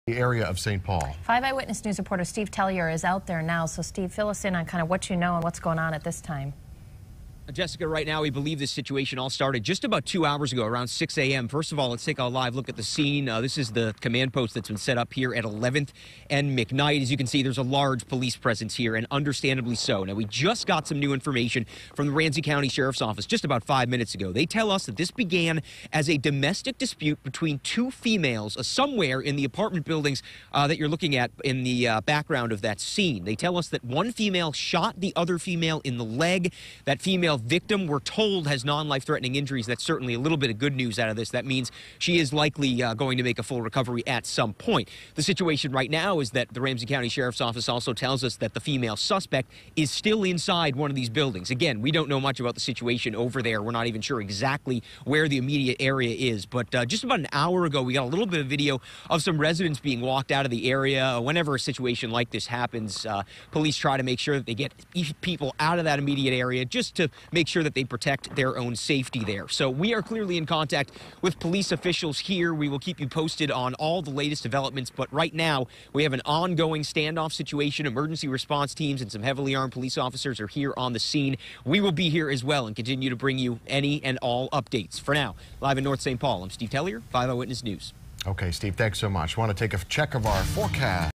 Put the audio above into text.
The area of St. Paul. 5 Eyewitness News reporter Steve Tellier is out there now. So, Steve, fill us in on kind of what you know and what's going on at this time. Jessica, right now, we believe this situation all started just about 2 hours ago, around 6 a.m. First of all, let's take a live look at the scene. This is the command post that's been set up here at 11th and McKnight. As you can see, there's a large police presence here, and understandably so. Now, we just got some new information from the Ramsey County Sheriff's Office just about 5 minutes ago. They tell us that this began as a domestic dispute between two females somewhere in the apartment buildings that you're looking at in the background of that scene. They tell us that one female shot the other female in the leg. That female victim, we're told, has non-life-threatening injuries. That's certainly a little bit of good news out of this. That means she is likely going to make a full recovery at some point. The situation right now is that the Ramsey County Sheriff's Office also tells us that the female suspect is still inside one of these buildings. Again, we don't know much about the situation over there. We're not even sure exactly where the immediate area is. But just about an hour ago, we got a little bit of video of some residents being walked out of the area. Whenever a situation like this happens, police try to make sure that they get people out of that immediate area just to make sure that they protect their own safety there. So we are clearly in contact with police officials here. We will keep you posted on all the latest developments, but right now we have an ongoing standoff situation. Emergency response teams and some heavily armed police officers are here on the scene. We will be here as well and continue to bring you any and all updates. For now, live in North St. Paul, I'm Steve Tellier, 5 Eyewitness News. Okay, Steve, thanks so much. Want to take a check of our forecast.